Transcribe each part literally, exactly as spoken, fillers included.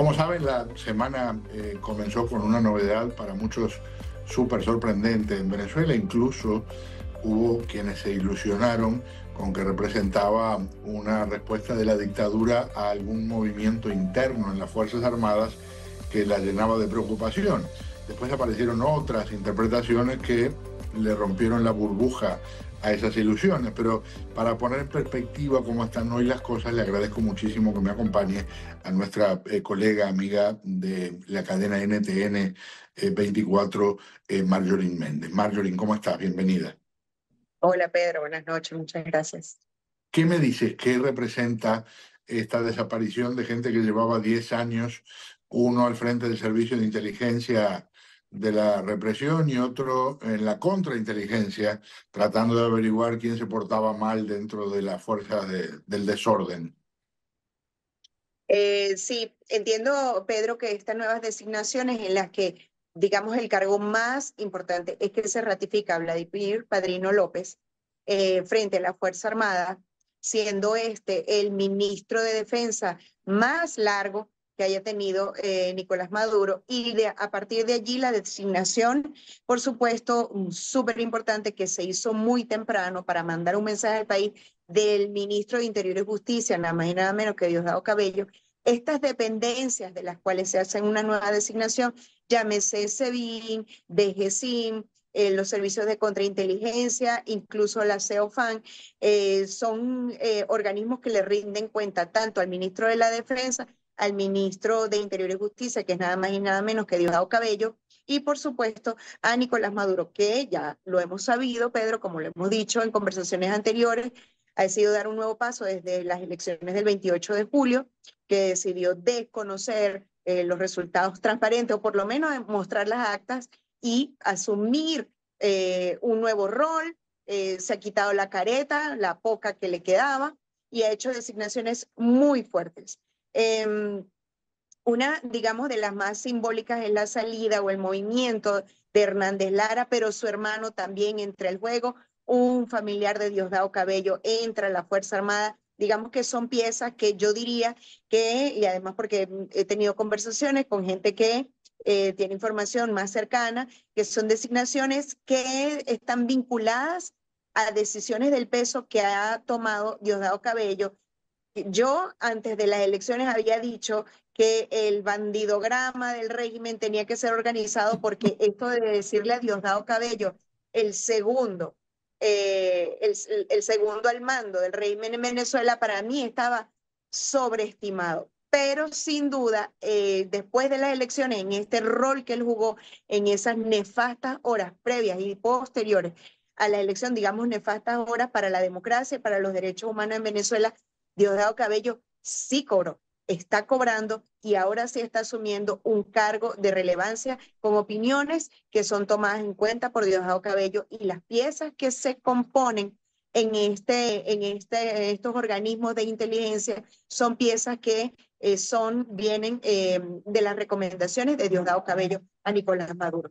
Como saben, la semana eh, comenzó con una novedad para muchos súper sorprendente en Venezuela. Incluso hubo quienes se ilusionaron con que representaba una respuesta de la dictadura a algún movimiento interno en las Fuerzas Armadas que la llenaba de preocupación. Después aparecieron otras interpretaciones que le rompieron la burbuja a esas ilusiones, pero para poner en perspectiva cómo están hoy las cosas, le agradezco muchísimo que me acompañe a nuestra eh, colega, amiga de la cadena N T N eh, veinticuatro, eh, Marjorie Méndez. Marjorie, ¿cómo estás? Bienvenida. Hola Pedro, buenas noches, muchas gracias. ¿Qué me dices? ¿Qué representa esta desaparición de gente que llevaba diez años, uno al frente del servicio de inteligencia de la represión y otro en la contrainteligencia, tratando de averiguar quién se portaba mal dentro de las fuerzas de, del desorden? Eh, sí, entiendo, Pedro, que estas nuevas designaciones en las que, digamos, el cargo más importante es que se ratifica a Vladimir Padrino López eh, frente a la Fuerza Armada, siendo este el ministro de Defensa más largo que haya tenido eh, Nicolás Maduro, y de, a partir de allí la designación, por supuesto, súper importante que se hizo muy temprano para mandar un mensaje al país del ministro de Interior y Justicia, nada más y nada menos que Diosdado Cabello. Estas dependencias de las cuales se hace una nueva designación, llámese SEBIN, DGCIM, eh, los servicios de contrainteligencia, incluso la CEOFAN, eh, son eh, organismos que le rinden cuenta tanto al ministro de la Defensa, al ministro de Interior y Justicia, que es nada más y nada menos que Diosdado Cabello, y por supuesto a Nicolás Maduro, que ya lo hemos sabido, Pedro, como lo hemos dicho en conversaciones anteriores, ha decidido dar un nuevo paso desde las elecciones del veintiocho de julio, que decidió desconocer eh, los resultados transparentes, o por lo menos mostrar las actas y asumir eh, un nuevo rol. Eh, se ha quitado la careta, la poca que le quedaba, y ha hecho designaciones muy fuertes. Eh, una, digamos, de las más simbólicas es la salida o el movimiento de Hernández Lara, pero su hermano también entra al juego. Un familiar de Diosdado Cabello entra a la Fuerza Armada. Digamos que son piezas que yo diría que, y además porque he tenido conversaciones con gente que eh, tiene información más cercana, que son designaciones que están vinculadas a decisiones del peso que ha tomado Diosdado Cabello. Yo antes de las elecciones había dicho que el bandidograma del régimen tenía que ser organizado, porque esto de decirle a Diosdado Cabello, el segundo, eh, el, el segundo al mando del régimen en Venezuela, para mí estaba sobreestimado. Pero sin duda, eh, después de las elecciones, en este rol que él jugó en esas nefastas horas previas y posteriores a la elección, digamos nefastas horas para la democracia y para los derechos humanos en Venezuela, Diosdado Cabello sí cobró, está cobrando, y ahora sí está asumiendo un cargo de relevancia con opiniones que son tomadas en cuenta por Diosdado Cabello, y las piezas que se componen en, este, en, este, en estos organismos de inteligencia son piezas que eh, son, vienen eh, de las recomendaciones de Diosdado Cabello a Nicolás Maduro.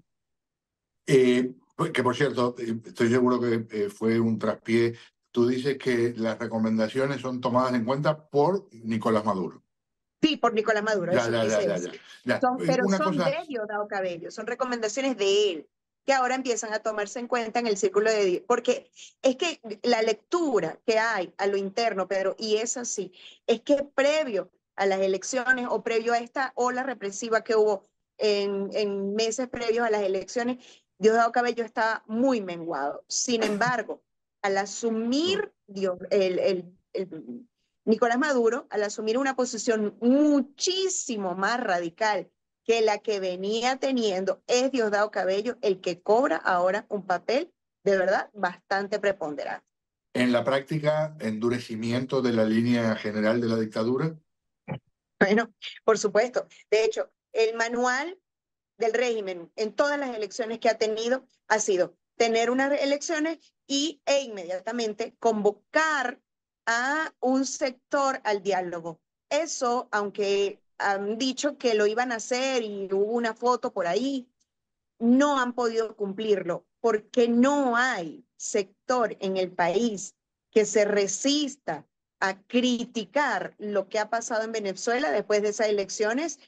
Eh, que por cierto, eh, estoy seguro que eh, fue un traspié. Tú dices que las recomendaciones son tomadas en cuenta por Nicolás Maduro. Sí, por Nicolás Maduro, Ya, eso ya, ya, quise ya, ya. decir. ya. Son, Eh, pero Una son cosa, de Diosdado Cabello, son recomendaciones de él, que ahora empiezan a tomarse en cuenta en el círculo de Dios. Porque es que la lectura que hay a lo interno, Pedro, y es así, es que previo a las elecciones o previo a esta ola represiva que hubo en, en meses previos a las elecciones, Diosdado Cabello estaba muy menguado. Sin embargo, al asumir Dios, el, el, el Nicolás Maduro, al asumir una posición muchísimo más radical que la que venía teniendo, es Diosdado Cabello el que cobra ahora un papel de verdad bastante preponderante. en la práctica, endurecimiento de la línea general de la dictadura. Bueno, por supuesto. De hecho, el manual del régimen en todas las elecciones que ha tenido ha sido tener unas elecciones y, e inmediatamente convocar a un sector al diálogo. Eso, aunque han dicho que lo iban a hacer y hubo una foto por ahí, no han podido cumplirlo porque no hay sector en el país que se resista a criticar lo que ha pasado en Venezuela después de esas elecciones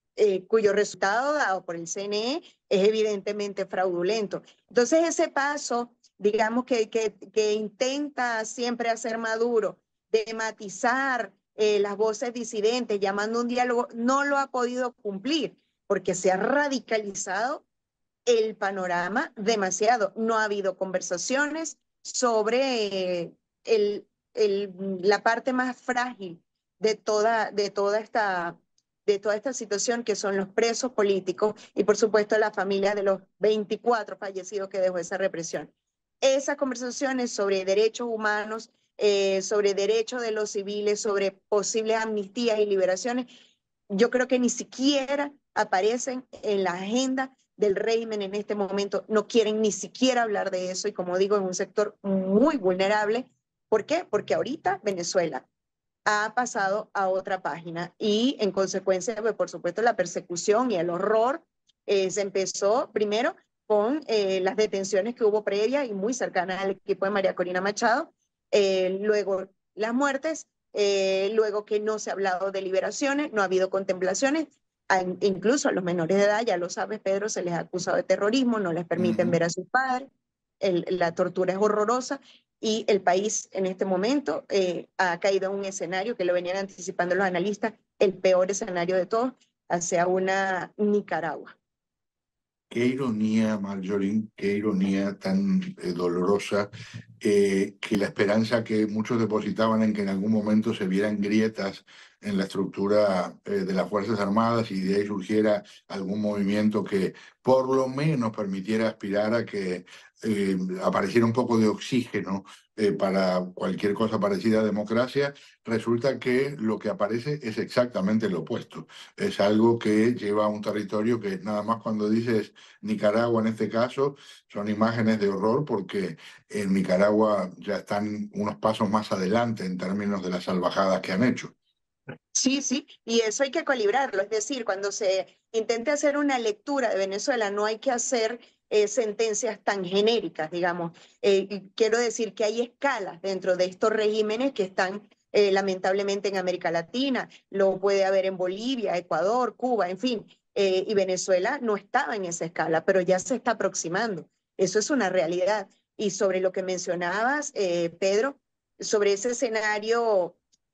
eh, cuyo resultado dado por el C N E es evidentemente fraudulento. Entonces ese paso, digamos que, que, que intenta siempre hacer Maduro, de matizar eh, las voces disidentes, llamando un diálogo, no lo ha podido cumplir, porque se ha radicalizado el panorama demasiado. No ha habido conversaciones sobre eh, el, el, la parte más frágil de toda, de toda esta de toda esta situación, que son los presos políticos y por supuesto la familia de los veinticuatro fallecidos que dejó esa represión. Esas conversaciones sobre derechos humanos, eh, sobre derechos de los civiles, sobre posibles amnistías y liberaciones, yo creo que ni siquiera aparecen en la agenda del régimen en este momento. No quieren ni siquiera hablar de eso y, como digo, es un sector muy vulnerable. ¿Por qué? Porque ahorita Venezuela ha pasado a otra página y en consecuencia, pues, por supuesto, la persecución y el horror eh, se empezó primero con eh, las detenciones que hubo previas y muy cercanas al equipo de María Corina Machado, eh, luego las muertes, eh, luego que no se ha hablado de liberaciones, no ha habido contemplaciones, a, incluso a los menores de edad, ya lo sabes, Pedro, se les ha acusado de terrorismo, no les permiten uh-huh. ver a sus padres, el, la tortura es horrorosa. Y el país en este momento eh, ha caído en un escenario que lo venían anticipando los analistas, el peor escenario de todos, hacia una Nicaragua. Qué ironía, Marjorie, qué ironía tan eh, dolorosa, eh, que la esperanza que muchos depositaban en que en algún momento se vieran grietas en la estructura eh, de las Fuerzas Armadas y de ahí surgiera algún movimiento que por lo menos permitiera aspirar a que eh, apareciera un poco de oxígeno eh, para cualquier cosa parecida a democracia, resulta que lo que aparece es exactamente lo opuesto. Es algo que lleva a un territorio que nada más cuando dices Nicaragua en este caso, son imágenes de horror, porque en Nicaragua ya están unos pasos más adelante en términos de las salvajadas que han hecho. Sí, sí, y eso hay que calibrarlo, es decir, cuando se intente hacer una lectura de Venezuela no hay que hacer eh, sentencias tan genéricas, digamos. Eh, quiero decir que hay escalas dentro de estos regímenes que están eh, lamentablemente en América Latina, lo puede haber en Bolivia, Ecuador, Cuba, en fin, eh, y Venezuela no estaba en esa escala, pero ya se está aproximando, eso es una realidad. Y sobre lo que mencionabas, eh, Pedro, sobre ese escenario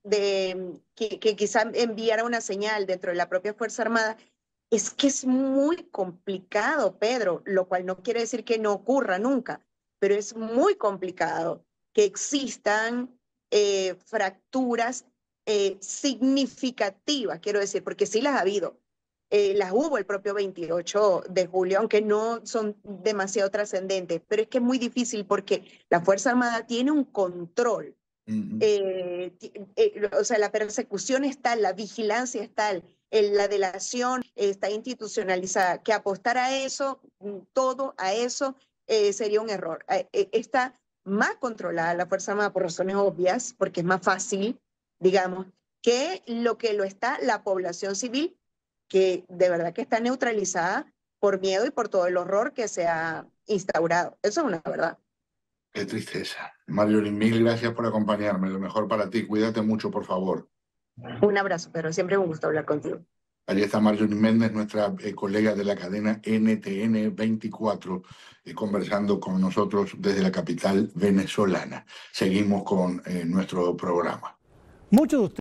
de que, que quizá enviara una señal dentro de la propia Fuerza Armada, es que es muy complicado, Pedro, lo cual no quiere decir que no ocurra nunca, pero es muy complicado que existan eh, fracturas eh, significativas, quiero decir, porque sí las ha habido. Eh, las hubo el propio veintiocho de julio, aunque no son demasiado trascendentes, pero es que es muy difícil porque la Fuerza Armada tiene un control. Uh-huh. eh, eh, o sea, la persecución es tal, la vigilancia es tal, eh, la delación está institucionalizada, que apostar a eso, todo a eso, eh, sería un error. Eh, eh, está más controlada la Fuerza Armada por razones obvias, porque es más fácil, digamos, que lo que lo está la población civil, que de verdad que está neutralizada por miedo y por todo el horror que se ha instaurado. Eso es una verdad. Qué tristeza. Marjorie, mil gracias por acompañarme. Lo mejor para ti. Cuídate mucho, por favor. Un abrazo, pero siempre es un gusto hablar contigo. Allí está Marjorie Méndez, nuestra eh, colega de la cadena N T N veinticuatro, eh, conversando con nosotros desde la capital venezolana. Seguimos con eh, nuestro programa. Muchos de ustedes